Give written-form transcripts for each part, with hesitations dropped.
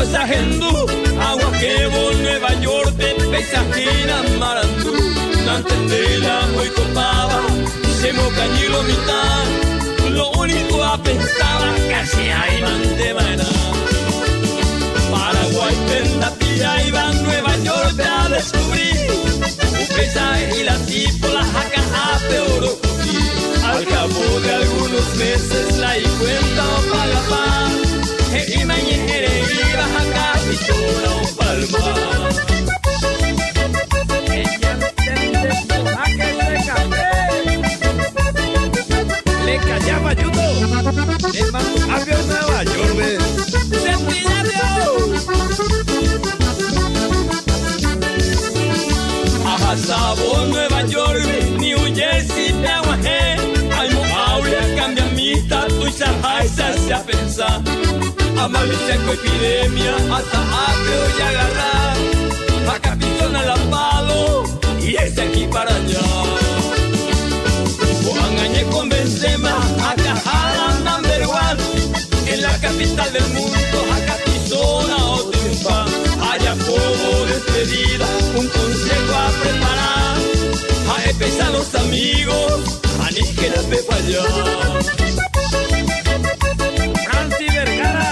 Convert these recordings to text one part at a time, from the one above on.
Sahendú, Aguaquebo, Nueva York, Paisajina, Marandú, Nantendela, muy copaba, se mocañilo mitad, lo único a pensaba, casi hay mantemaná. Paraguay, Tenda, Pilla, iba Nueva York a descubrir, un paisaje y la tipo, la jaca, peor. Al cabo de algunos meses la cuenta o paga pa y mañana iba a Capitona o Palma. Ella entiende su jaque de café. Le callaba ayudo. El mando había Nueva York. Se pide a Sabo, Nueva York, New Jersey, Pehuajé. Cambia mitad, tu esa se a pensar. A malicia con epidemia, hasta apio y agarrar. A Capitona la palo, y es de aquí para allá. Juan con Benzema, a Cajala number one. En la capital del mundo, a Capitona o triunfa. Allá como despedida, un consejo a preparar. A empezar los amigos. Que la pepa allá. Franci Vergara.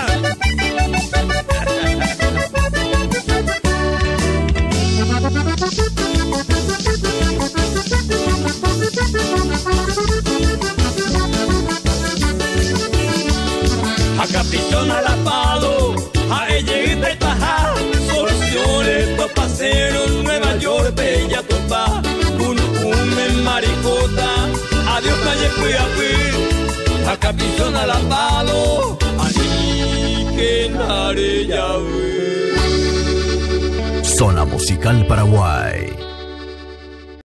A Capitona la palo, a ella y Tajá, soluciones, topaceros, Nueva York, bella topa, un maricota. Adiós, calle, fui a Capitona la palo, así que naré ya. Zona Musical Paraguay.